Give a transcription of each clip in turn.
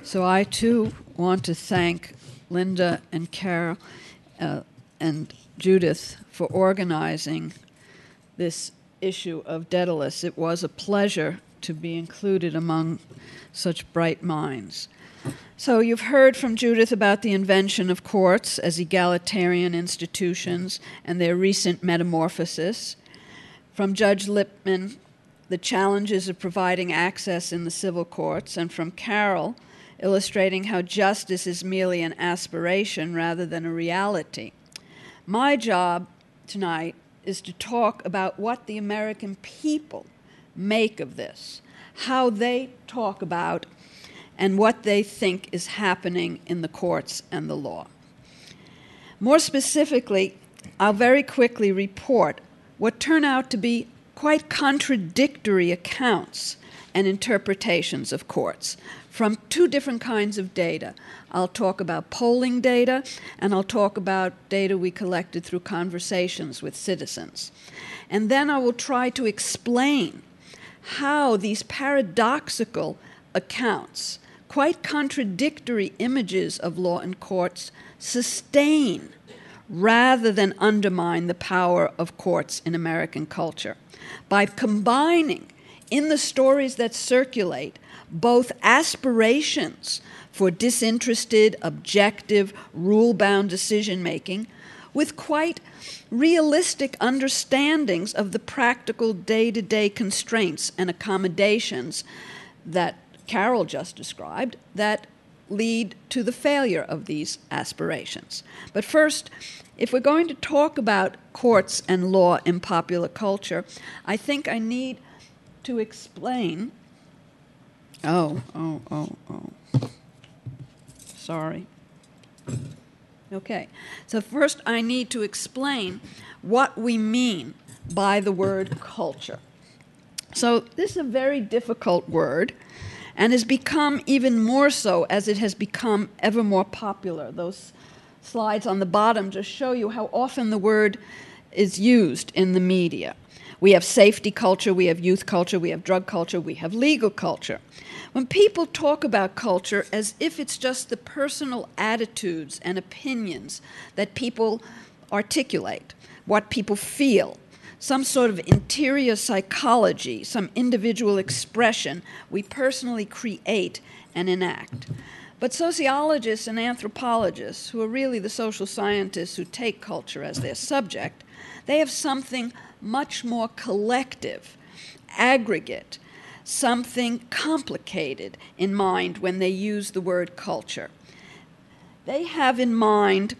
So I too want to thank Linda and Carol and Judith for organizing this issue of Daedalus. It was a pleasure to be included among such bright minds. So you've heard from Judith about the invention of courts as egalitarian institutions and their recent metamorphosis. From Judge Lippman, the challenges of providing access in the civil courts, and from Carol, illustrating how justice is merely an aspiration rather than a reality. My job tonight is to talk about what the American people make of this, how they talk about and what they think is happening in the courts and the law. More specifically, I'll very quickly report what turn out to be quite contradictory accounts and interpretations of courts from two different kinds of data. I'll talk about polling data, and I'll talk about data we collected through conversations with citizens. And then I will try to explain how these paradoxical accounts, quite contradictory images of law and courts, sustain rather than undermine the power of courts in American culture by combining in the stories that circulate both aspirations for disinterested, objective, rule-bound decision-making with quite realistic understandings of the practical day-to-day constraints and accommodations that Carol just described that lead to the failure of these aspirations. But first, if we're going to talk about courts and law in popular culture, I think I need to explain. Sorry. Okay. So first I need to explain what we mean by the word culture. So this is a very difficult word and has become even more so as it has become ever more popular. Those slides on the bottom just show you how often the word is used in the media. We have safety culture, we have youth culture, we have drug culture, we have legal culture. When people talk about culture as if it's just the personal attitudes and opinions that people articulate, what people feel, some sort of interior psychology, some individual expression we personally create and enact. But sociologists and anthropologists, who are really the social scientists who take culture as their subject, they have something much more collective, aggregate, something complicated in mind when they use the word culture. They have in mind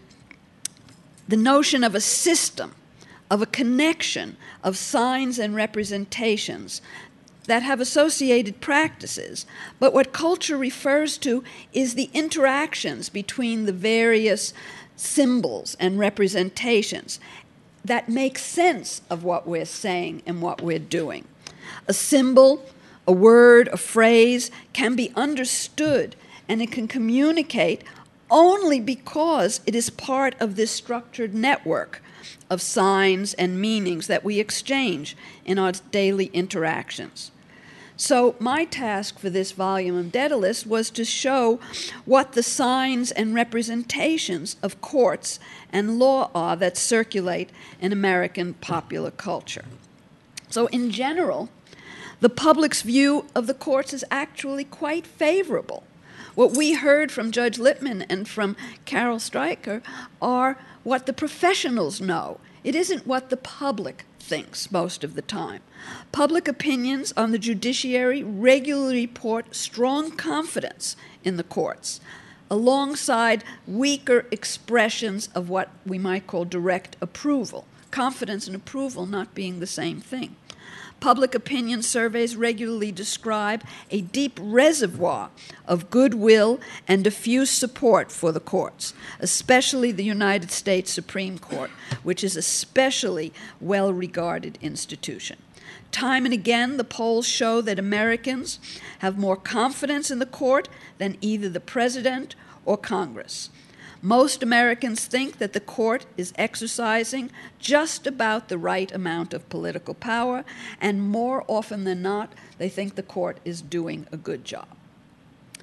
the notion of a system, of a connection of signs and representations that have associated practices. But what culture refers to is the interactions between the various symbols and representations that make sense of what we're saying and what we're doing. A symbol, a word, a phrase can be understood and it can communicate only because it is part of this structured network of signs and meanings that we exchange in our daily interactions. So my task for this volume of Daedalus was to show what the signs and representations of courts and law are that circulate in American popular culture. So in general, the public's view of the courts is actually quite favorable. What we heard from Judge Lippman and from Carol Steiker are what the professionals know. It isn't what the public thinks most of the time. Public opinions on the judiciary regularly report strong confidence in the courts, alongside weaker expressions of what we might call direct approval, confidence and approval not being the same thing. Public opinion surveys regularly describe a deep reservoir of goodwill and diffuse support for the courts, especially the United States Supreme Court, which is a especially well-regarded institution. Time and again, the polls show that Americans have more confidence in the court than either the president or Congress. Most Americans think that the court is exercising just about the right amount of political power, and more often than not, they think the court is doing a good job.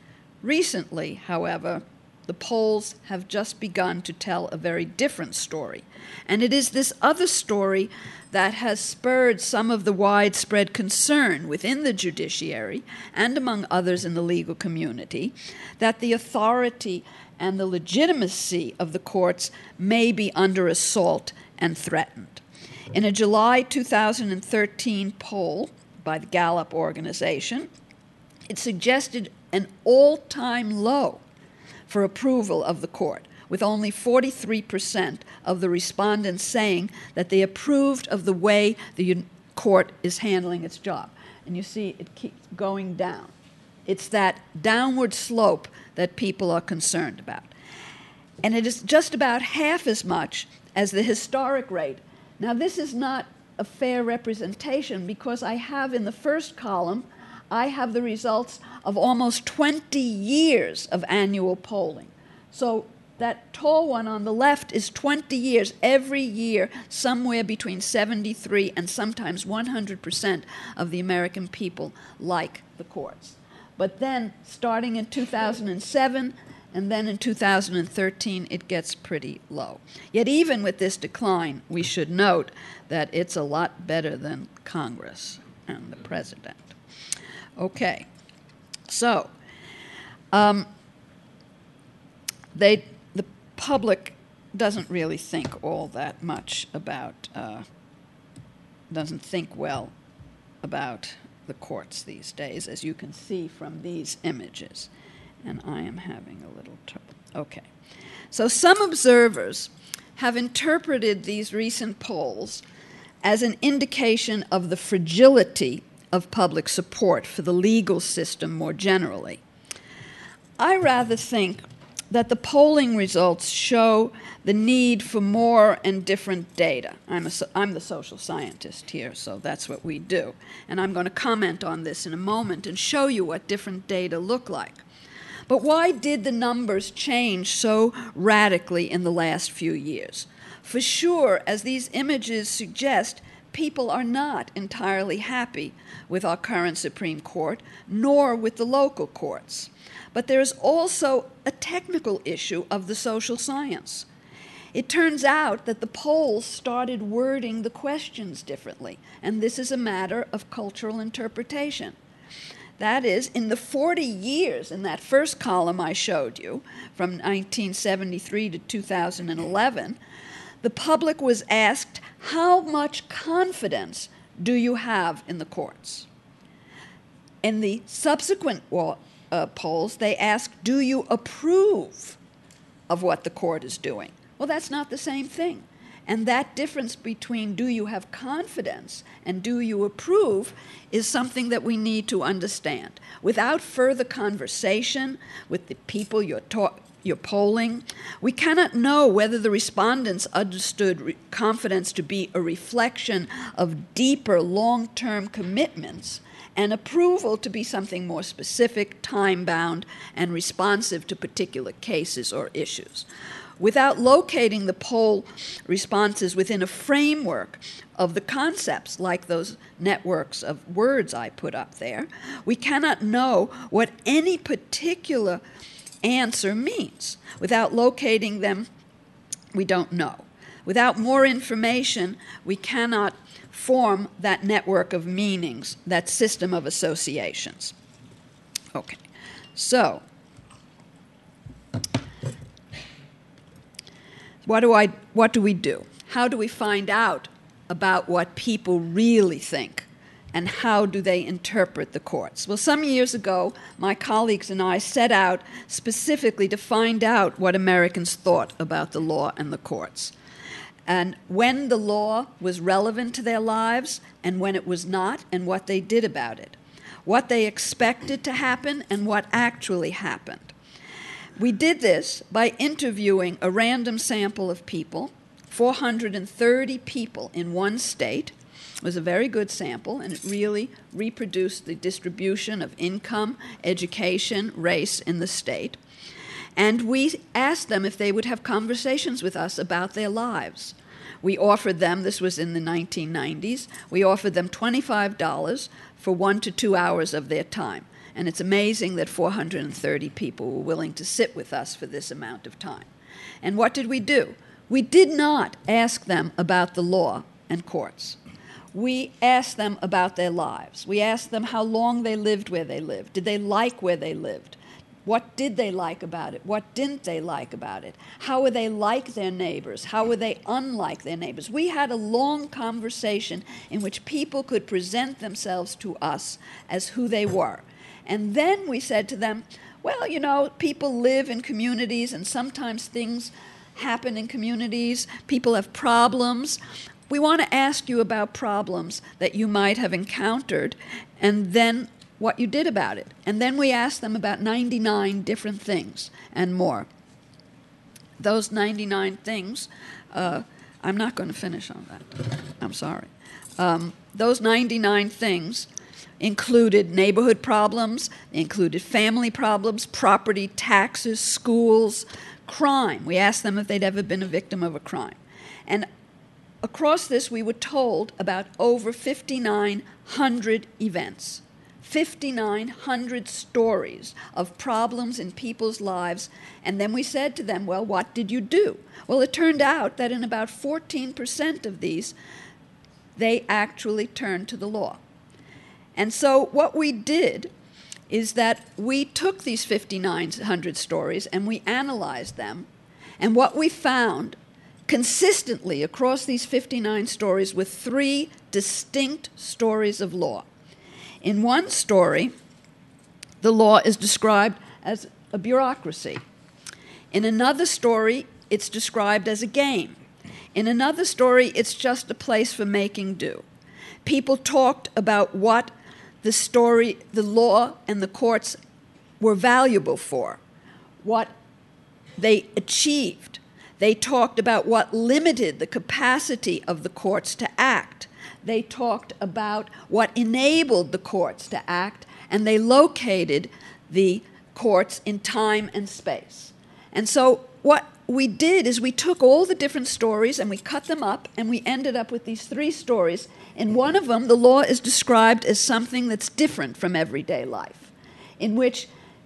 Recently, however, the polls have just begun to tell a very different story. And it is this other story that has spurred some of the widespread concern within the judiciary and among others in the legal community that the authority and the legitimacy of the courts may be under assault and threatened. In a July 2013 poll by the Gallup organization, it suggested an all-time low for approval of the court, with only 43% of the respondents saying that they approved of the way the court is handling its job. And you see it keeps going down. It's that downward slope that people are concerned about. And it is just about half as much as the historic rate. Now, this is not a fair representation because I have in the first column, I have the results of almost 20 years of annual polling. So that tall one on the left is 20 years. Every year, somewhere between 73 and sometimes 100% of the American people like the courts. But then, starting in 2007, and then in 2013, it gets pretty low. Yet even with this decline, we should note that it's a lot better than Congress and the president. Okay, so the public doesn't really think all that much about, doesn't think well about the courts these days, as you can see from these images. And I am having a little trouble. Okay, so some observers have interpreted these recent polls as an indication of the fragility of public support for the legal system more generally. I rather think that the polling results show the need for more and different data. I'm the social scientist here, so that's what we do. And I'm going to comment on this in a moment and show you what different data look like. But why did the numbers change so radically in the last few years? For sure, as these images suggest, people are not entirely happy with our current Supreme Court, nor with the local courts. But there is also a technical issue of the social science. It turns out that the polls started wording the questions differently, and this is a matter of cultural interpretation. That is, in the 40 years in that first column I showed you, from 1973 to 2011, the public was asked, how much confidence do you have in the courts? In the subsequent polls, they asked, do you approve of what the court is doing? Well, that's not the same thing. And that difference between do you have confidence and do you approve is something that we need to understand. Without further conversation with the people you're polling, we cannot know whether the respondents understood confidence to be a reflection of deeper long-term commitments and approval to be something more specific, time-bound, and responsive to particular cases or issues. Without locating the poll responses within a framework of the concepts, like those networks of words I put up there, we cannot know what any particular answer means. Without locating them, we don't know. Without more information, we cannot form that network of meanings, that system of associations. Okay, so what do we do? How do we find out about what people really think, and how do they interpret the courts? Well, some years ago, my colleagues and I set out specifically to find out what Americans thought about the law and the courts, and when the law was relevant to their lives and when it was not, and what they did about it, what they expected to happen and what actually happened. We did this by interviewing a random sample of people, 430 people in one state. It was a very good sample, and it really reproduced the distribution of income, education, race in the state. And we asked them if they would have conversations with us about their lives. We offered them, this was in the 1990s, we offered them $25 for 1 to 2 hours of their time. And it's amazing that 430 people were willing to sit with us for this amount of time. And what did we do? We did not ask them about the law and courts. We asked them about their lives. We asked them how long they lived where they lived. Did they like where they lived? What did they like about it? What didn't they like about it? How were they like their neighbors? How were they unlike their neighbors? We had a long conversation in which people could present themselves to us as who they were. And then we said to them, well, you know, people live in communities and sometimes things happen in communities. People have problems. We want to ask you about problems that you might have encountered and then what you did about it. And then we asked them about 99 different things and more. Those 99 things, I'm not going to finish on that. I'm sorry. Those 99 things included neighborhood problems, included family problems, property, taxes, schools, crime. We asked them if they'd ever been a victim of a crime. And across this, we were told about over 5,900 events. 5,900 stories of problems in people's lives, and then we said to them, well, what did you do? Well, it turned out that in about 14% of these, they actually turned to the law. And so what we did is that we took these 5,900 stories and we analyzed them, and what we found consistently across these 59 stories were 3 distinct stories of law. In one story, the law is described as a bureaucracy. In another story, it's described as a game. In another story, it's just a place for making do. People talked about what the law and the courts were valuable for, what they achieved. They talked about what limited the capacity of the courts to act. They talked about what enabled the courts to act, and they located the courts in time and space. And so what we did is we took all the different stories and we cut them up, and we ended up with these 3 stories. In one of them, the law is described as something that's different from everyday life, in which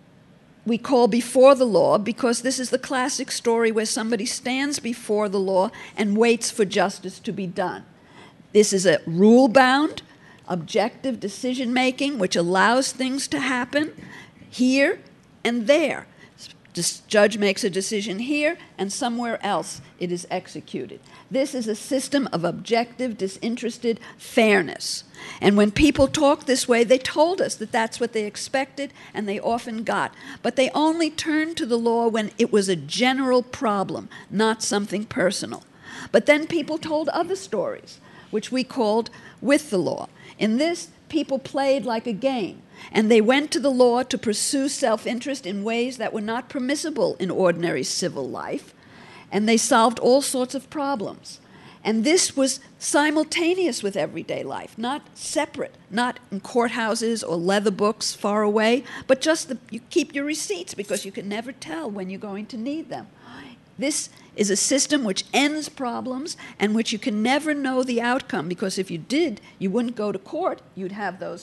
we call before the law, because this is the classic story where somebody stands before the law and waits for justice to be done. This is a rule-bound, objective decision-making which allows things to happen here and there. The judge makes a decision here, and somewhere else it is executed. This is a system of objective, disinterested fairness. And when people talk this way, they told us that that's what they expected, and they often got. But they only turned to the law when it was a general problem, not something personal. But then people told other stories, which we called with the law. In this, people played like a game, and they went to the law to pursue self-interest in ways that were not permissible in ordinary civil life, and they solved all sorts of problems. And this was simultaneous with everyday life, not separate, not in courthouses or leather books far away, but just you keep your receipts because you can never tell when you're going to need them. This is a system which ends problems and which you can never know the outcome, because if you did, you wouldn't go to court. You'd have those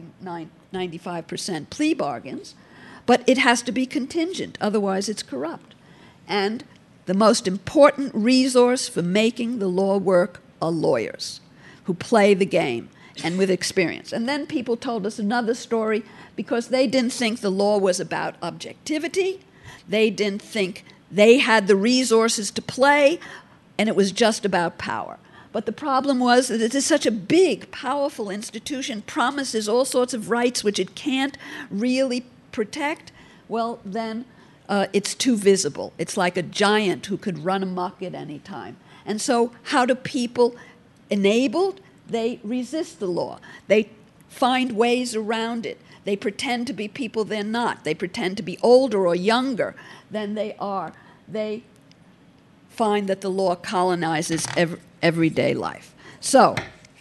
95% plea bargains. But it has to be contingent, otherwise it's corrupt. And the most important resource for making the law work are lawyers who play the game and with experience. And then people told us another story because they didn't think the law was about objectivity. They didn't think they had the resources to play, and it was just about power. But the problem was that it is such a big, powerful institution, promises all sorts of rights which it can't really protect. Well, then it's too visible. It's like a giant who could run amok at any time. And so how do people enabled? They resist the law. They find ways around it. They pretend to be people they're not. They pretend to be older or younger than they are. They find that the law colonizes everyday life. So,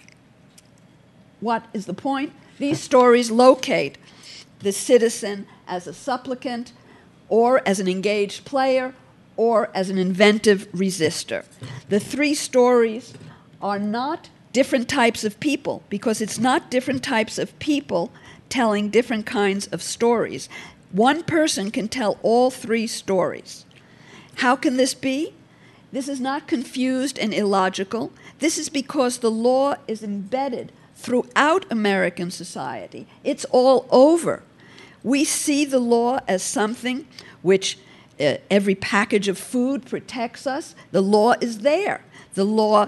what is the point? These stories locate the citizen as a supplicant, or as an engaged player, or as an inventive resistor. The 3 stories are not different types of people, because it's not different types of people telling different kinds of stories. One person can tell all three stories. How can this be? This is not confused and illogical. This is because the law is embedded throughout American society. It's all over. We see the law as something which every package of food protects us. The law is there. The law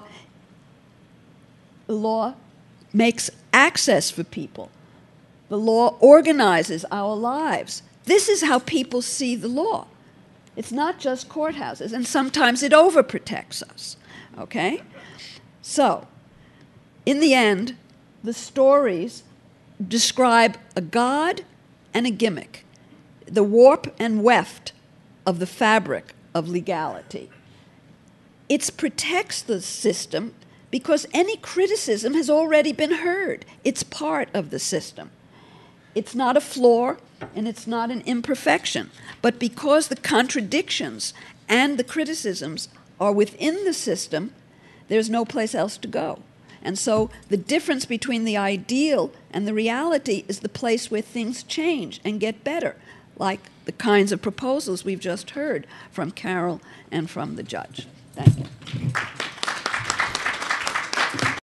makes access for people. The law organizes our lives. This is how people see the law. It's not just courthouses, and sometimes it overprotects us, okay? So, in the end, the stories describe a god and a gimmick, the warp and weft of the fabric of legality. It protects the system because any criticism has already been heard. It's part of the system. It's not a flaw and it's not an imperfection, but because the contradictions and the criticisms are within the system, there's no place else to go. And so the difference between the ideal and the reality is the place where things change and get better, like the kinds of proposals we've just heard from Carol and from the judge. Thank you.